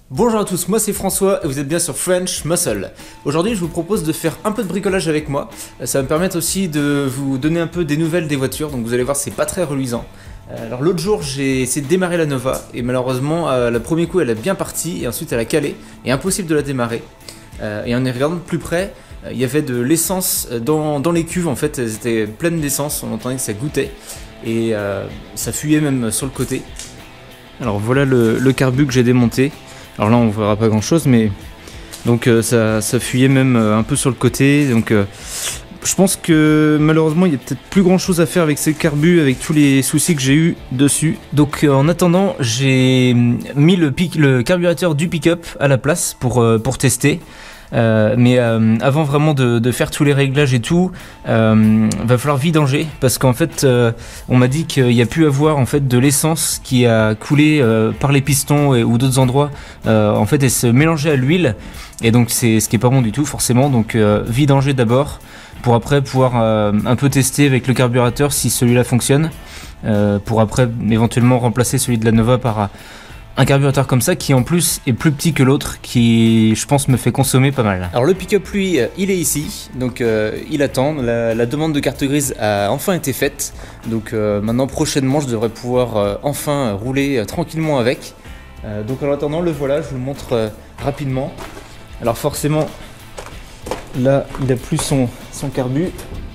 Bonjour à tous, moi c'est François et vous êtes bien sur French Muscle. Aujourd'hui je vous propose de faire un peu de bricolage avec moi. Ça va me permettre aussi de vous donner un peu des nouvelles des voitures, donc vous allez voir c'est pas très reluisant. Alors l'autre jour j'ai essayé de démarrer la Nova et malheureusement le premier coup elle a bien parti et ensuite elle a calé et impossible de la démarrer. Et en y regardant de plus près, il y avait de l'essence dans les cuves en fait, elles étaient pleines d'essence, on entendait que ça goûtait et ça fuyait même sur le côté. Alors voilà le carbu que j'ai démonté. Alors là on verra pas grand chose mais donc ça fuyait même un peu sur le côté donc je pense que malheureusement il y a peut-être plus grand chose à faire avec ces carbus avec tous les soucis que j'ai eu dessus. Donc en attendant j'ai mis le carburateur du pick-up à la place pour tester. Mais avant vraiment de faire tous les réglages et tout, va falloir vidanger parce qu'en fait on m'a dit qu'il y a pu avoir en fait de l'essence qui a coulé par les pistons ou d'autres endroits en fait et se mélanger à l'huile et donc c'est ce qui est pas bon du tout forcément, donc vidanger d'abord pour après pouvoir un peu tester avec le carburateur si celui-là fonctionne, pour après éventuellement remplacer celui de la Nova par un carburateur comme ça qui en plus est plus petit que l'autre qui je pense me fait consommer pas mal. Alors le pick-up lui il est ici donc il attend, la demande de carte grise a enfin été faite donc maintenant prochainement je devrais pouvoir enfin rouler tranquillement avec. Donc en attendant le voilà, je vous le montre rapidement. Alors forcément là il a plus son carbu,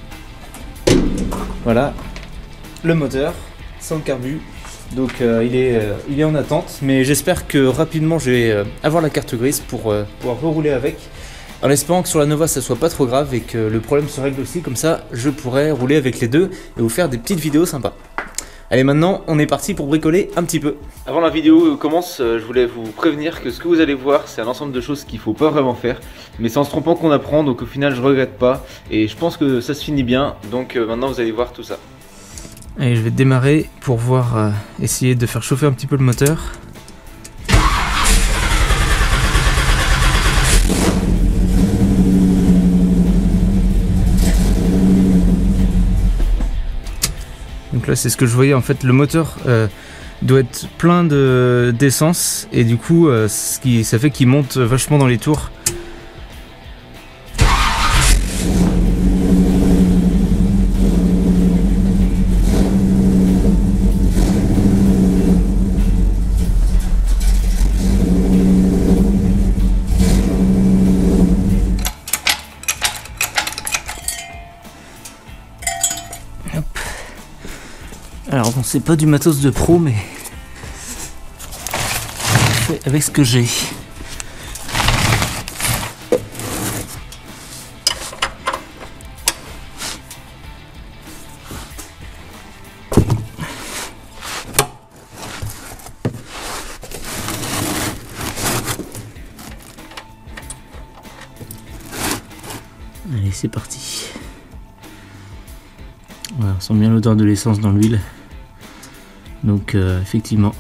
voilà le moteur sans carbu. Donc il est en attente, mais j'espère que rapidement je vais avoir la carte grise pour pouvoir rerouler avec, en espérant que sur la Nova ça soit pas trop grave et que le problème se règle aussi, comme ça je pourrai rouler avec les deux et vous faire des petites vidéos sympas. Allez maintenant on est parti pour bricoler un petit peu. Avant la vidéo commence, je voulais vous prévenir que ce que vous allez voir c'est un ensemble de choses qu'il faut pas vraiment faire, mais c'est en se trompant qu'on apprend, donc au final je regrette pas et je pense que ça se finit bien, donc maintenant vous allez voir tout ça. Allez, je vais démarrer pour voir, essayer de faire chauffer un petit peu le moteur. Donc là c'est ce que je voyais en fait, le moteur doit être plein d'essence et du coup ça fait qu'il monte vachement dans les tours. Alors bon, c'est pas du matos de pro, mais je fais avec ce que j'ai. Allez, c'est parti. Voilà, on sent bien l'odeur de l'essence dans l'huile. Donc effectivement,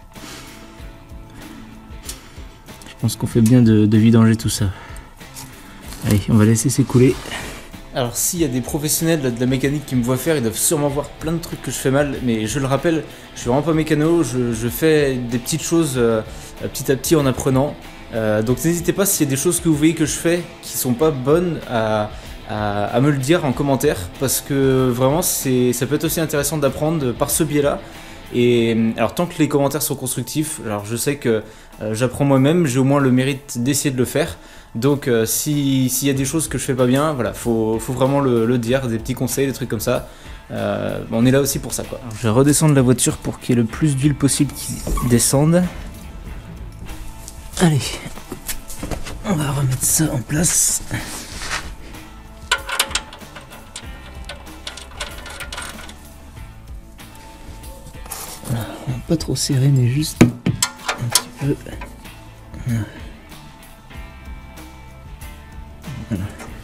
je pense qu'on fait bien de vidanger tout ça. Allez, on va laisser s'écouler. Alors s'il y a des professionnels de la mécanique qui me voient faire, ils doivent sûrement voir plein de trucs que je fais mal, mais je le rappelle, je suis vraiment pas mécano, je fais des petites choses petit à petit en apprenant. Donc n'hésitez pas s'il y a des choses que vous voyez que je fais qui sont pas bonnes à me le dire en commentaire, parce que vraiment ça peut être aussi intéressant d'apprendre par ce biais là. Et alors tant que les commentaires sont constructifs, alors je sais que j'apprends moi-même, j'ai au moins le mérite d'essayer de le faire. Donc s'il y a des choses que je fais pas bien, voilà, faut vraiment le dire, des petits conseils, des trucs comme ça. On est là aussi pour ça quoi. Alors, je vais redescendre la voiture pour qu'il y ait le plus d'huile possible qui descende. Allez, on va remettre ça en place. Pas trop serré mais juste un petit peu. Voilà.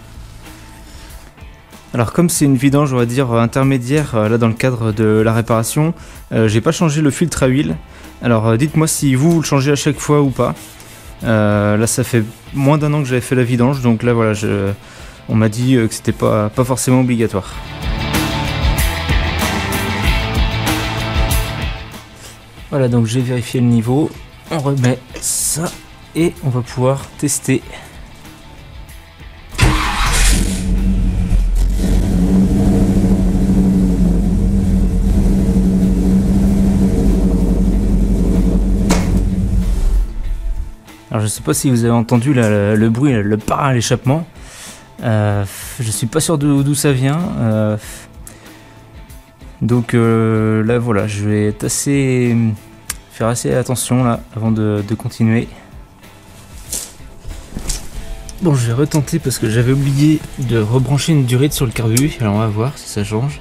Alors comme c'est une vidange on va dire intermédiaire là dans le cadre de la réparation, j'ai pas changé le filtre à huile. Alors dites-moi si vous le changez à chaque fois ou pas. Là ça fait moins d'un an que j'avais fait la vidange, donc là voilà, on m'a dit que c'était pas forcément obligatoire. Voilà, donc j'ai vérifié le niveau, on remet ça et on va pouvoir tester. Alors je sais pas si vous avez entendu là, le bruit, le par à l'échappement. Je suis pas sûr d'où ça vient. Donc là voilà, je vais être faire assez attention là avant de continuer. Bon, je vais retenter parce que j'avais oublié de rebrancher une durite sur le carbu. Alors on va voir si ça change.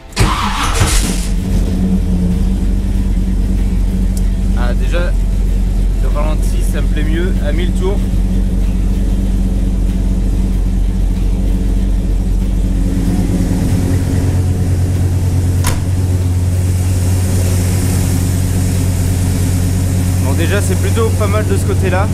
Ah déjà, le ralenti ça me plaît mieux à 1000 tours. Bon déjà c'est plutôt pas mal de ce côté là.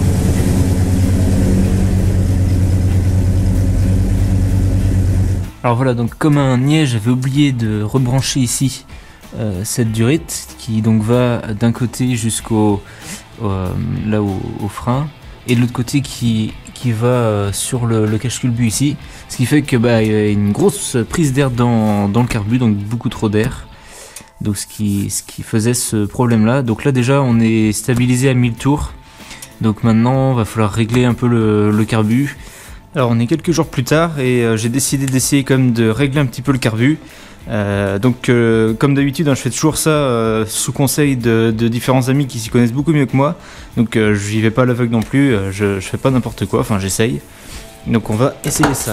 Alors voilà, donc comme un niais, j'avais oublié de rebrancher ici cette durite qui donc va d'un côté jusqu'au là au frein et de l'autre côté qui va sur le cache-culbu ici, ce qui fait que il y a une grosse prise d'air dans le carbu, donc beaucoup trop d'air, donc ce qui faisait ce problème là. Donc là déjà on est stabilisé à 1000 tours, donc maintenant va falloir régler un peu le carbu. Alors on est quelques jours plus tard et j'ai décidé d'essayer quand même de régler un petit peu le carbu. Donc comme d'habitude je fais toujours ça sous conseil de différents amis qui s'y connaissent beaucoup mieux que moi. Donc j'y vais pas à l'aveugle non plus, je fais pas n'importe quoi, enfin j'essaye. Donc on va essayer ça.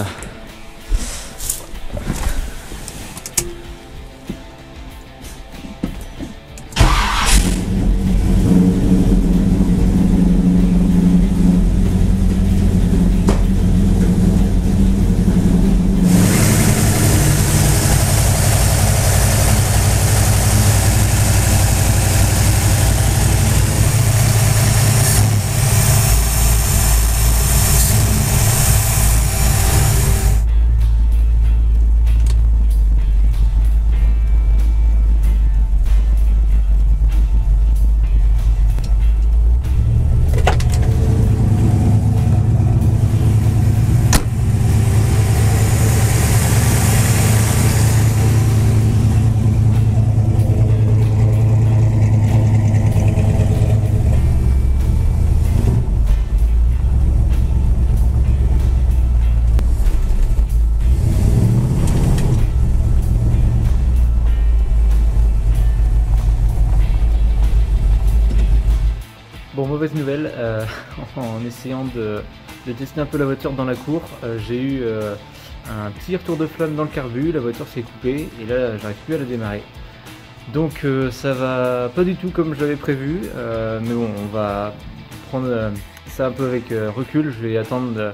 Bon, mauvaise nouvelle, en essayant de tester un peu la voiture dans la cour, j'ai eu un petit retour de flamme dans le carbu, la voiture s'est coupée et là j'arrive plus à la démarrer. Donc ça va pas du tout comme je l'avais prévu, mais bon, on va prendre ça un peu avec recul. Je vais attendre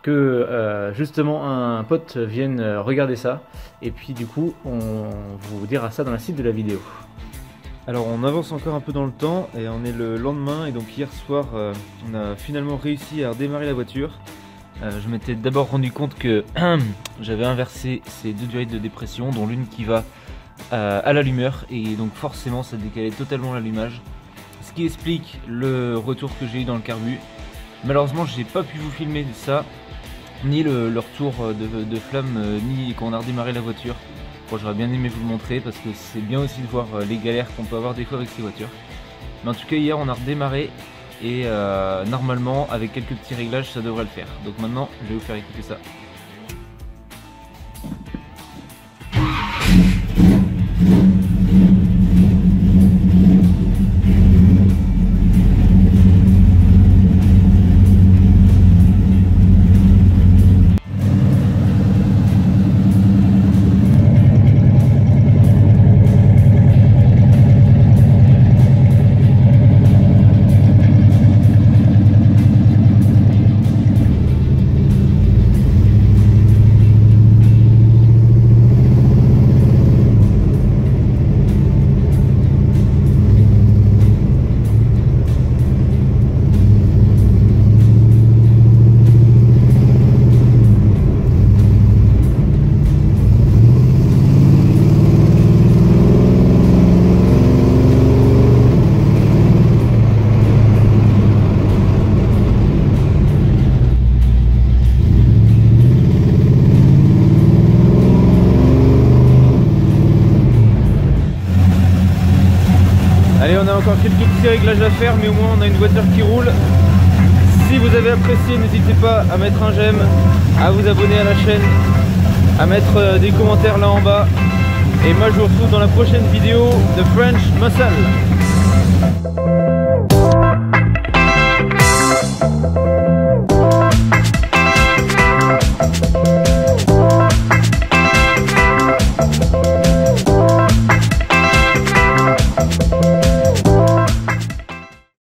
que justement un pote vienne regarder ça et puis du coup on vous dira ça dans la suite de la vidéo. Alors on avance encore un peu dans le temps et on est le lendemain et donc hier soir on a finalement réussi à redémarrer la voiture. Je m'étais d'abord rendu compte que j'avais inversé ces deux durites de dépression, dont l'une qui va à l'allumeur et donc forcément ça décalait totalement l'allumage, ce qui explique le retour que j'ai eu dans le carbu. Malheureusement j'ai pas pu vous filmer ça, ni le retour de flamme, ni quand on a redémarré la voiture. Bon, j'aurais bien aimé vous le montrer parce que c'est bien aussi de voir les galères qu'on peut avoir des fois avec ces voitures. Mais en tout cas hier on a redémarré et normalement avec quelques petits réglages ça devrait le faire. Donc maintenant je vais vous faire écouter ça. Allez, on a encore quelques petits réglages à faire, mais au moins on a une voiture qui roule. Si vous avez apprécié, n'hésitez pas à mettre un j'aime, à vous abonner à la chaîne, à mettre des commentaires là en bas. Et moi je vous retrouve dans la prochaine vidéo de French Muscle.